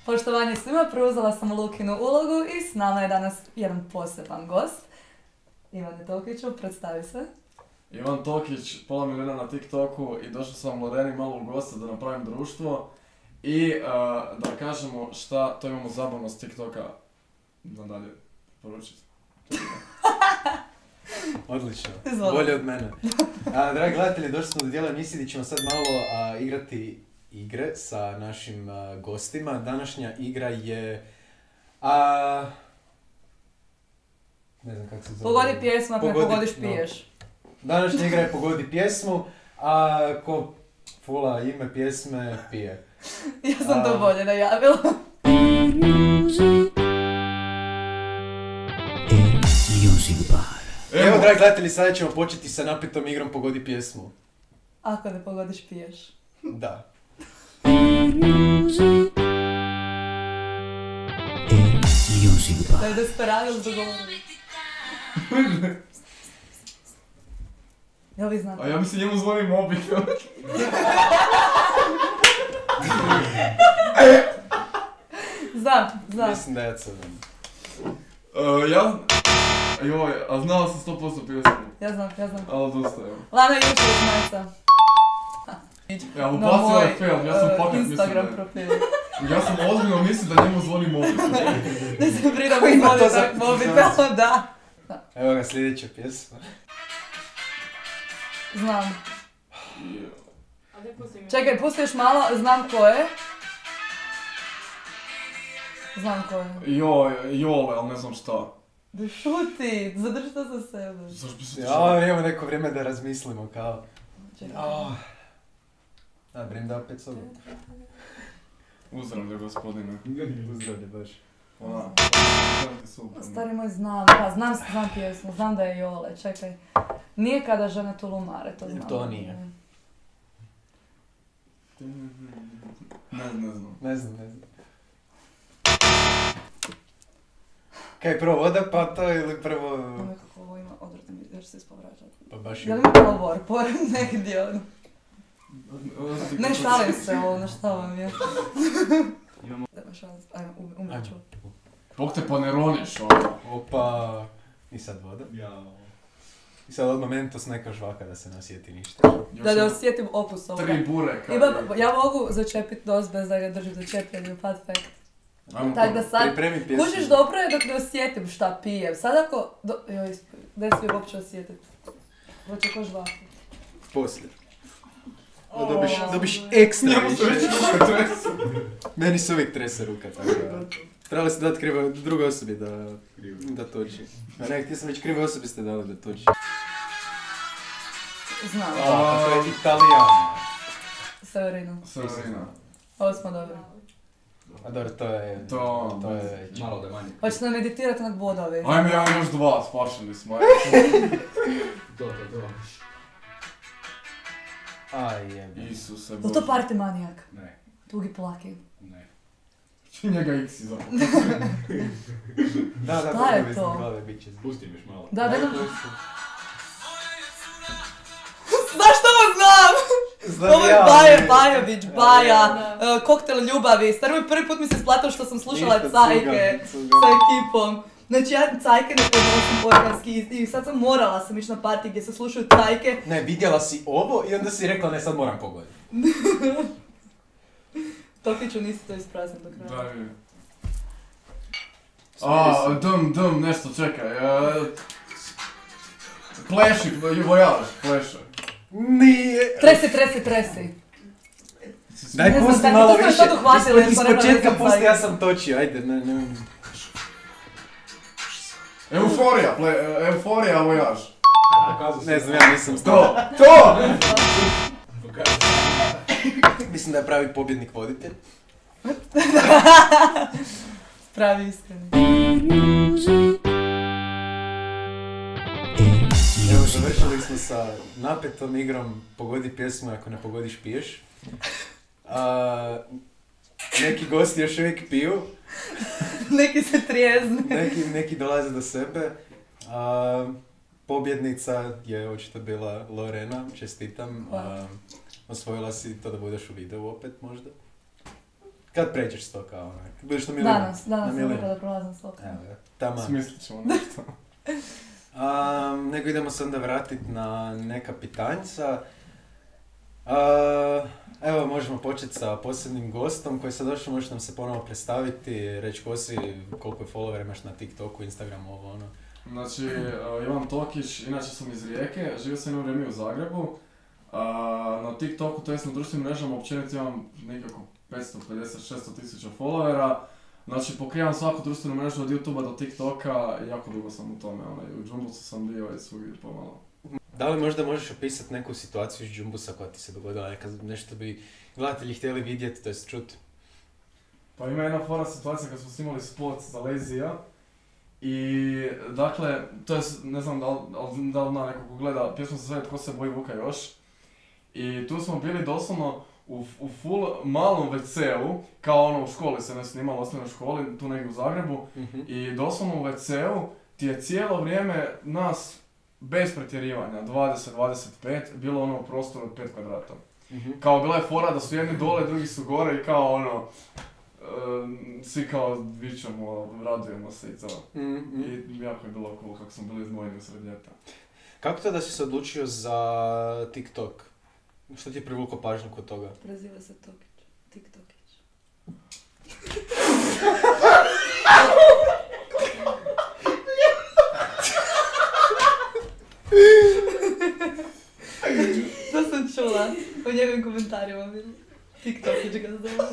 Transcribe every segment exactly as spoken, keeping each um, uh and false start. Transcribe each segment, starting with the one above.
Poštovanje svima, preuzela sam Lukinu ulogu i s nama je danas jedan poseban gost. Ivane Tokiću, predstavi se. Ivan Tokić, pola milijuna na TikToku i došao sam Loreni malo u goste da napravim društvo i uh, da kažemo šta to imamo zabavno s TikToka. Da dalje poručiti. Odlično, Izvolite. bolje od mene. A, dragi gledatelji, došli smo do dijela emisije gdje ćemo sad malo a, igrati igre sa našim a, gostima. Današnja igra je... A, ne znam kako se zove. Pogodi pjesmu, ako ne Pogodi- pogodiš no. piješ. Današnja igra je Pogodi pjesmu, a ko fula ime pjesme pije. Ja sam to A. bolje najavila. Music bar. Evo, dragi gledatelji, sada ćemo početi sa napetom igrom Pogodi pjesmu. Ako ne pogodiš piješ. Da. Music Da bar. je Desperados dogovorili. Jel vi znate? A ja mislim njemu zvoni mobitel. Znam, znam. Mislim da ja crvim. Uh, ja... Joj, a znao sam sto posto pjesmu, Ja znam, ja znam. ali odustajem. Lana Jušević majica. Ja, Na ubacio moj je fail, ja sam uh, fakat Instagram mislim profil. da... Ja sam ozbiljno mislio da njemu zvoni mobitel. Da se pridamo i Ima to mobitel, za- mobitel, da. Evo ga, sljedeća pjesma. Znam. Čekaj, pusti još malo, znam ko je. Znam ko je. Joj, jole, ali ne znam šta. Da šuti, zadrži to za sebe. Zašto bi se Ja, imamo neko vrijeme da razmislimo, kao... Čekaj. Oh. Da, Brenda opet sobu. Uzdravlje, gospodine. Uzdravlje, baš. Ona, želite super. Stari moj znam, pa znam, znam pjesmu, znam da je Jole, čekaj. Nije kada žene tulumare, to znam. To nije. Ne, ne znam. Ne znam, ne znam. Kaj, prvo voda, pa to ili prvo... Ono kako ovo ima odvrte mi, još se ispovraćati. Pa baš Je li ima. mi malo vor, pored negdje ono? Ne šalim se ovo, na šta vam je? Imamo... Nema šans, ajmo, um- umrat ću. Bog te pa ne roniš, ono. Opa... I sad voda. Ja. I sad odmah mentos neka žvaka da se ne osjeti ništa. Da da osjetim opus ovoga. Tri bureka. Ima, ja mogu začepit nos bez da ga držim začepljenju, fat fact. Ajmo Tak da sad, Pripremi pjesmu. kužiš dobro je dok ne osjetim šta pijem. Sad ako, do, joj, ne smijem uopće osjetit. Hoće ko žvaku. Poslije. Da dobiš, dobiš ekstra Njemu se već više. ruka tresu. Meni se uvijek trese ruka, tako da... Trebali ste dati krivo drugoj osobi da, da toči. A ne, ti sam već krive osobi ste dali da toči. Znam, A, to je Italijana. Severino. Severina. Ovo smo dobri. A dobro, to je... To- to je već. Malo da manje. Hoćete nam meditirati nad bodovi? Ajme, ja još dva, spašeni smo. To, to, to. Aj, jebe. Isuse Je Bože. to party manijak? Ne, Tugi plaki. ne. Čim njega X iza. Da, da, Šta je da, to? glave, bit će. Pusti mi još malo. Da, da, da. Znaš što ovo znam? Znam Ovo je ja, Baja ne. Bajović, Baja, uh, koktel ljubavi. Stari moj prvi put mi se isplatilo što sam slušala Ništa, cajke cuga, cuga. sa ekipom. Znači ja cajke ne podnosim organski i, i sad sam morala sam ići na party gdje se slušaju cajke. Ne, vidjela si ovo i onda si rekla ne, sad moram pogoditi. Tokiću nisi to ispraznio do kraja. Da, vidim. A, dum, dum, nešto, čekaj. Uh, pleši, vojaž, pleše. Nije... Tresi, tresi, tresi. Daj Ne znam, pusti tako, malo to sam više. sad uhvatila jer Iz sam rekla da početka sam pusti, cajka. ja sam točio, ajde, ne, ne. Euforija, ple, euforija, vojaž. Pokazao Ne znam, ja nisam To, stao. to! Pokazao Mislim da je pravi pobjednik voditelj. Pravi iskreni. Evo, završili smo sa napetom igrom Pogodi pjesmu, ako ne pogodiš piješ. A, neki gosti još uvijek piju, Neki se trijezne. neki, neki dolaze do sebe. A, pobjednica je očito bila Lorena, čestitam. A, osvojila si to da budeš u videu opet možda. Kad pređeš sto kao onak? Kad budeš na milijun? Danas, danas Na sam milijun. rekla da prolazim sto. Evo ga, taman. Smislit ćemo nešto. Um, nego idemo se onda vratiti na neka pitanjca. Uh, evo, možemo početi sa posebnim gostom koji sad došao, možeš nam se ponovo predstaviti, reći ko si, koliko je followera imaš na TikToku, Instagramu, ovo ono. Znači, uh, Ivan Tokić, inače sam iz Rijeke, živio sam jedno vrijeme u Zagrebu. Uh, na TikToku, to jest na društvenim mrežama, općenito imam nekako petsto pedeset do šesto tisuća followera. Znači, pokrivam svaku društvenu mrežu od YouTubea do TikToka i jako dugo sam u tome, onaj, u Jumbusu sam bio i svugdje pomalo. Da li možda možeš opisati neku situaciju iz Jumbusa koja ti se dogodila, neka nešto bi gledatelji htjeli vidjeti, to jest čuti? Pa ima jedna fora situacija kad smo snimali spot za Lazy-a i dakle, to je, ne znam da li, da li na neko ko gleda, pjesma se zove Tko se boji Vuka još i tu smo bili doslovno u, u full malom ve ce-u, kao ono u školi se ne snimalo, u osnovnoj školi, tu negdje u Zagrebu Mm-hmm. i doslovno u ve ce-u ti je cijelo vrijeme nas, bez pretjerivanja, dvadeset do dvadeset pet, bilo ono u prostoru od pet kvadrata. Mm-hmm. Kao bila je fora da su jedni dole, drugi su gore i kao ono, um, svi kao vičemo, radujemo se i to. Mm-hmm. I jako je bilo cool kako smo bili izdvojeni usred ljeta. Kako to da si se odlučio za TikTok? Što ti je privuklo pažnju kod toga? Preziva se Tokić. TikTokić. To sam čula u njegovim komentarima bilo. TikTokić ga zove.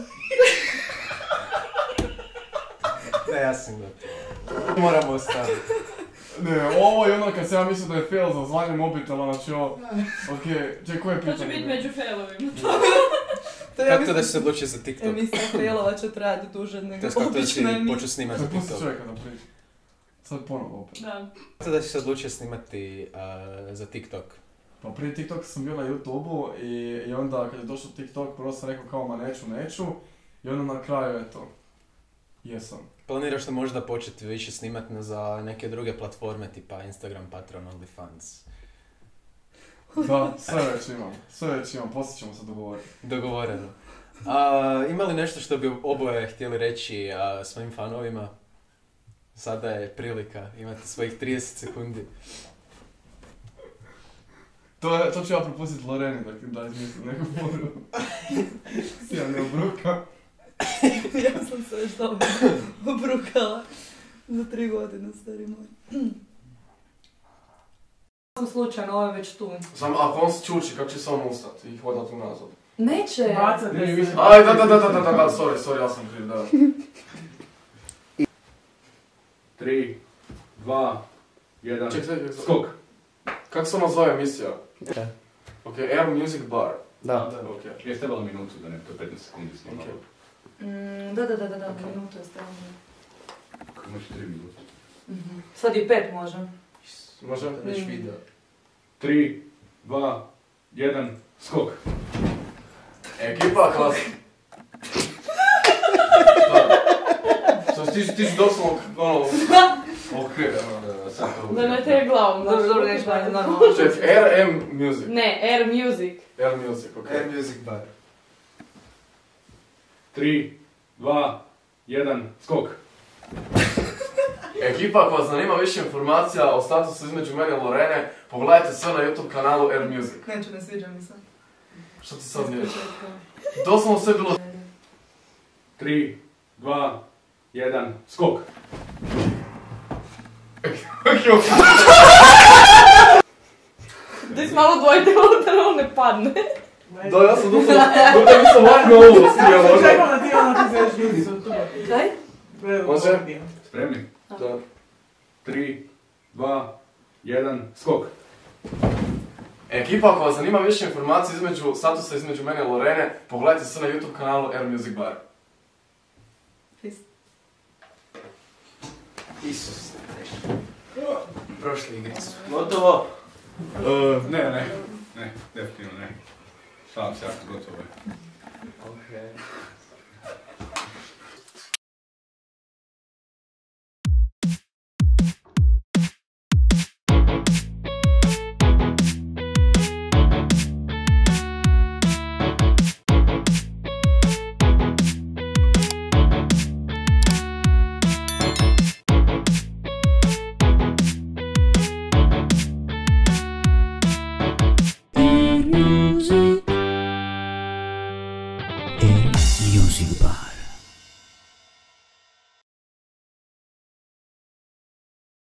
Ne, ja sam gotovo. Moramo ostaviti. Ne, ovo je ono kad se ja mislio da je fail za zvanje mobitela, znači ovo, okej, čekaj, koje je To pitanje? će biti među failovima. To ja Kako to da mislim, si se odlučio za TikTok? emisija failova će trajati duže To nego je kako to da si obična emisija. počeo snimati za Sad pusti TikTok? čovjeka da priča. Sad ponovo opet. Da. Kako to da si se odlučio snimati uh, za TikTok? Pa prije TikToka sam bio na YouTubeu i, i onda kad je došao TikTok prvo sam rekao kao ma neću, neću i onda na kraju eto, jesam. Planiraš li možda početi više snimati na- za neke druge platforme tipa Instagram, Patreon, OnlyFans? Da, sve već imam, sve već imam, poslije ćemo se dogovoriti. Dogovoreno. A, ima li nešto što bi oboje htjeli reći a, svojim fanovima? Sada je prilika, imate svojih trideset sekundi. To, je, to ću ja propustiti Loreni da, da izmislim neku foru. Si ja ne obruka. Ja sam se već dobro obrukala za tri godine, stari moj. Sam slučajno, ovo je već tu. Samo ako on se čuči, kako će se on ustati i hodati unazad? Neće! Bacate se. Aj, da, da, da, da, da, da, da, sorry, sorry, ja sam kriv, da. Tri, dva, jedan, Ček, ček, ček, skok. kako se ono zove emisija? Ok, Air Music Bar. Da. Ok. Je trebalo minutu da ne, to je petnaest sekundi snimalo. Ok. Mm, da, da, da, da, da, minuto je stavljeno. Imaš tri minute. Mhm. Sad i pet može. Može? Već video. Tri, dva, jedan, skok. Ekipa, klas. Što ti, ti si doslovno, ono, ok, ono, da, da, sad to Da ne te glavom. Dobro, dobro, znaš, neću dalje, kako- normalno. Ček, R M Music. Ne, Air Music. Air Music, ok. Air Music Bar. Tri, dva, jedan, skok. Ekipa, ako vas zanima više informacija o statusu između mene i Lorene, pogledajte sve na YouTube kanalu Air Music. Neću, ne sviđa mi se. Što ti sad nije? Doslovno sve bilo... Tri, dva, jedan, skok. Da si malo dvojite da on ne padne. Da, ja sam doslovno... Da mi sam vanjno ovo stija, možda. da ti ono ti zeš ljudi su tu. Daj? Može? Spremni? Da. Tri, dva, jedan, skok. Ekipa, ako vas zanima više informacija između statusa između mene i Lorene, pogledajte sve na YouTube kanalu Air Music Bar. Isus. Prošli igricu. Gotovo. Ne, ne, ne, definitivno ne. Šalim se, jako gotovo je. Okay. Music Bar.